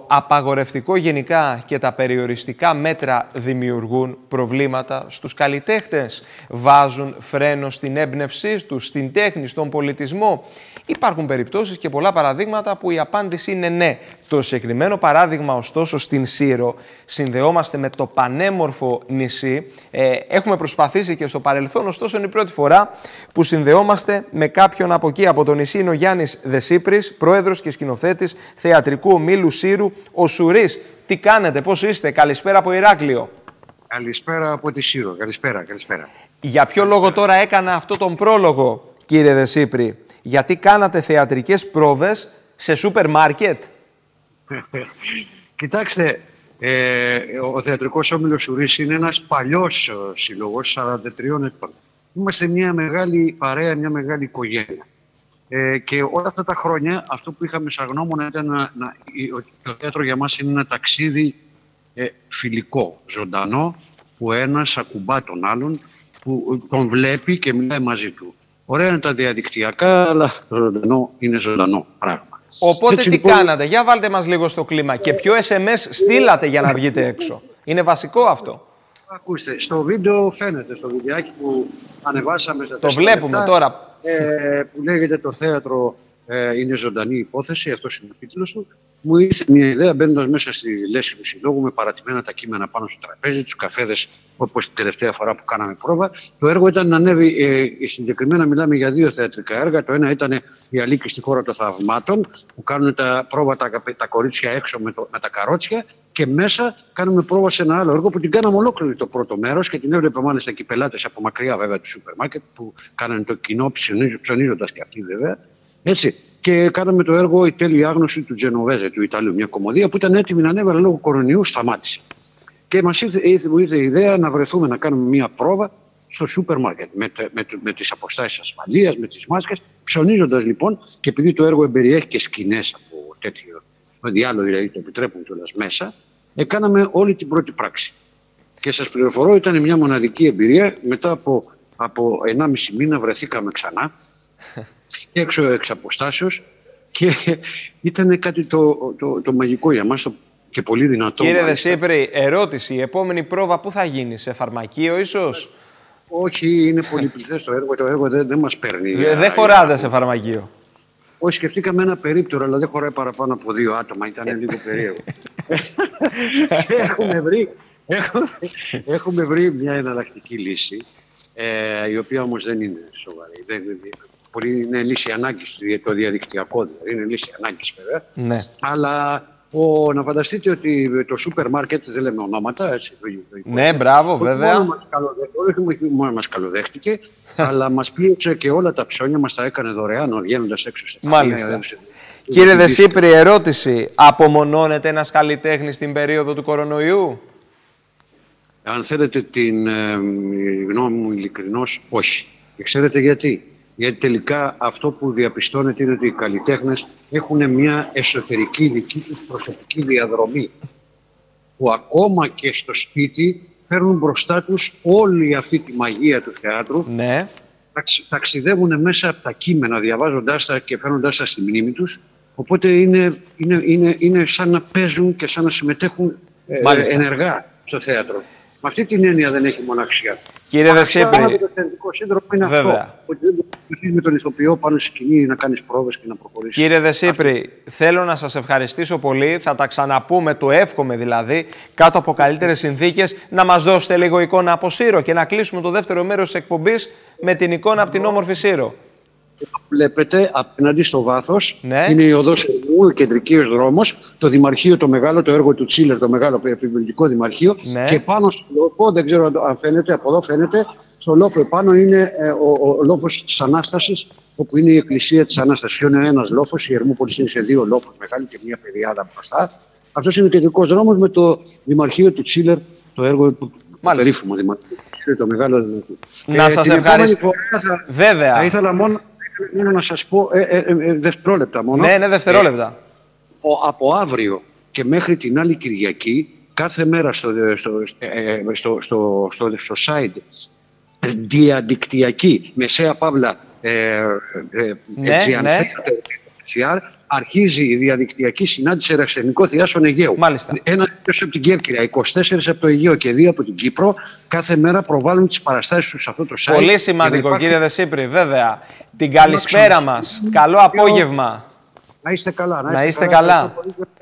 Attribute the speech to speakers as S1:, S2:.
S1: απαγορευτικό γενικά και τα περιοριστικά μέτρα δημιουργούν προβλήματα στους καλλιτέχνες, βάζουν φρένο στην έμπνευσή τους, στην τέχνη, στον πολιτισμό? Υπάρχουν περιπτώσεις και πολλά παραδείγματα που η απάντηση είναι ναι. Το συγκεκριμένο παράδειγμα, ωστόσο, στην Σύρο, συνδεόμαστε με το πανέμορφο νησί. Έχουμε προσπαθήσει και στο παρελθόν, ωστόσο είναι η πρώτη φορά που συνδεόμαστε με κάποιον από εκεί. Από το νησί είναι ο Γιάννης Δεσίπρης, πρόεδρος και σκηνοθέτης θεατρικού ομίλου Σύρου, ο Σουρής. Τι κάνετε, πώς είστε? Καλησπέρα από Ηράκλειο.
S2: Καλησπέρα από τη Σύρο. Καλησπέρα.
S1: Για ποιο λόγο τώρα έκανα αυτό τον πρόλογο, κύριε Δεσίπρη? Γιατί κάνατε θεατρικές πρόβες σε σούπερ μάρκετ?
S2: Κοιτάξτε, ο Θεατρικός Όμιλος Σουρής είναι ένας παλιός σύλλογος 43 ετών. Είμαστε μια μεγάλη παρέα, μια μεγάλη οικογένεια. Και όλα αυτά τα χρόνια αυτό που είχαμε σαν γνώμονα ήταν το θέατρο για μας είναι ένα ταξίδι φιλικό, ζωντανό, που ένας ακουμπά τον άλλον, που τον βλέπει και μιλάει μαζί του. Ωραία είναι τα διαδικτυακά, αλλά το ζωντανό είναι ζωντανό πράγμα.
S1: Οπότε
S2: έτσι,
S1: τι
S2: λοιπόν,
S1: κάνατε? Για βάλτε μας λίγο στο κλίμα. Και ποιο SMS στείλατε για να βγείτε έξω? Είναι βασικό αυτό.
S2: Ακούστε, στο βίντεο φαίνεται, στο βιντεάκι που ανεβάσαμε στα 4
S1: Το βλέπουμε
S2: λεπτά,
S1: τώρα.
S2: που λέγεται το θέατρο είναι ζωντανή υπόθεση, αυτός είναι ο τίτλος του. Μου ήρθε μια ιδέα μπαίνοντας μέσα στη λέση του συλλόγου με παρατημένα τα κείμενα πάνω στο τραπέζι, τους καφέδες, όπως την τελευταία φορά που κάναμε πρόβα. Το έργο ήταν να ανέβει, συγκεκριμένα μιλάμε για 2 θεατρικά έργα. Το ένα ήταν η Αλίκη στη χώρα των θαυμάτων, που κάνουν τα πρόβα τα κορίτσια έξω με τα καρότσια, και μέσα κάνουμε πρόβα σε ένα άλλο έργο που την κάναμε ολόκληρη το πρώτο μέρος και την έβλεπε μάλιστα και οι πελάτες από μακριά βέβαια του σούπερ μάρκετ που κάνανε το κοινό ψωνίζοντας και αυτοί βέβαια. Έτσι. Και κάναμε το έργο «Η τέλεια άγνωση» του Τζενοβέζε, του Ιταλίου. Μια κομμωδία που ήταν έτοιμη να ανέβει, αλλά λόγω κορονοϊού σταμάτησε. Και μας ήρθε η ιδέα να βρεθούμε να κάνουμε μια πρόβα στο σούπερ μάρκετ με τις αποστάσεις ασφαλείας, με τις μάσκες. Ψωνίζοντας λοιπόν, και επειδή το έργο εμπεριέχει και σκηνές από τέτοιο διάλογο, δηλαδή το επιτρέπουν κιόλας μέσα, κάναμε όλη την πρώτη πράξη. Και σας πληροφορώ, ήταν μια μοναδική εμπειρία. Μετά από 1,5 μήνα βρεθήκαμε ξανά έξω εξ αποστάσεως και ήταν κάτι το μαγικό για μας και πολύ δυνατό.
S1: Κύριε Δεσίπρη, ερώτηση, η επόμενη πρόβα πού θα γίνει? Σε φαρμακείο ίσως?
S2: Όχι, είναι πολυπληθές το έργο δεν μας παίρνει.
S1: Δεν χωράτε σε φαρμακείο?
S2: Όχι, σκεφτήκαμε ένα περίπτερο, αλλά δεν χωράει παραπάνω από 2 άτομα, ήταν λίγο περίεργο. Έχουμε βρει μια εναλλακτική λύση, η οποία όμως δεν είναι σοβαρή. Πολύ είναι λύση ανάγκης, το διαδικτυακό δηλαδή, είναι λύση ανάγκης βέβαια.
S1: Ναι.
S2: Αλλά να φανταστείτε ότι το σούπερ μάρκετ, δεν λέμε ονόματα, έτσι.
S1: Ναι, μπράβο, βέβαια.
S2: Όχι μόνο μας καλοδέχτηκε, αλλά μας πίεσε και όλα τα ψώνια μας τα έκανε δωρεάν, βγαίνοντας έξω σε
S1: μάλιστα. Κύριε Δεσίπρη, ερώτηση. Απομονώνεται ένας καλλιτέχνης στην περίοδο του κορονοϊού?
S2: Αν θέλετε την γνώμη μου ειλικρινώς, όχι. Και ξέρετε γιατί? Γιατί τελικά αυτό που διαπιστώνεται είναι ότι οι καλλιτέχνες έχουν μια εσωτερική δική τους προσωπική διαδρομή, που ακόμα και στο σπίτι φέρνουν μπροστά τους όλη αυτή τη μαγεία του θεάτρου.
S1: Ναι.
S2: Ταξιδεύουν μέσα από τα κείμενα, διαβάζοντάς τα και φέρνοντάς τα στη μνήμη τους. Οπότε είναι σαν να παίζουν και σαν να συμμετέχουν ενεργά στο θέατρο. Με αυτή την έννοια δεν έχει μοναξιά.
S1: Κύριε Δεσίπρη,
S2: το θετικό σύνδρομο είναι αυτό. Ότι δεν μπορεί με τον ηθοποιό πάνω στη σκηνή να κάνεις πρόβες και να προχωρήσεις.
S1: Κύριε Δεσίπρη, θέλω να σας ευχαριστήσω πολύ. Θα τα ξαναπούμε, το εύχομαι δηλαδή, κάτω από καλύτερες συνθήκες, να μας δώσετε λίγο εικόνα από Σύρο και να κλείσουμε το δεύτερο μέρος της εκπομπής με την εικόνα από την όμορφη Σύρο.
S2: Βλέπετε απέναντι στο βάθος,
S1: ναι,
S2: είναι η οδός Ερμού, ο κεντρικός δρόμος, το δημαρχείο το μεγάλο, το έργο του Τσίλερ, το μεγάλο επιβολικό δημαρχείο,
S1: ναι,
S2: και πάνω στο λόφο, δεν ξέρω αν φαίνεται, από εδώ φαίνεται, στο λόφο επάνω είναι ο λόφος της Ανάστασης, όπου είναι η εκκλησία της Ανάστασης. Είναι ένας λόφος, η Ερμούπολης είναι σε 2 λόφους μεγάλη και μια πεδιάδα μπροστά. Αυτός είναι ο κεντρικός δρόμος με το δημαρχείο του Τσίλερ, το έργο του περίφημο δημαρχείο, το μεγάλο δημαρχείο.
S1: Να σας ευχαριστώ. Βέβαια.
S2: Θα ήθελα μόνο να σας πω δευτερόλεπτα μόνο.
S1: Ναι, δευτερόλεπτα.
S2: Από αύριο και μέχρι την άλλη Κυριακή, κάθε μέρα στο site διαδικτυακή, μεσαία παύλα, αρχίζει η διαδικτυακή συνάντηση Ερασιτεχνικό Θειάσεων Αιγαίου.
S1: Μάλιστα.
S2: Ένα από την Κέρκυρα, 24 από το Αιγαίο και 2 από την Κύπρο. Κάθε μέρα προβάλλουν τις παραστάσεις τους σε αυτό το site.
S1: Πολύ σημαντικό, κύριε Δεσύπρη, βέβαια. Την καλησπέρα μας. Καλό απόγευμα.
S2: Να είστε καλά.
S1: Να είστε καλά.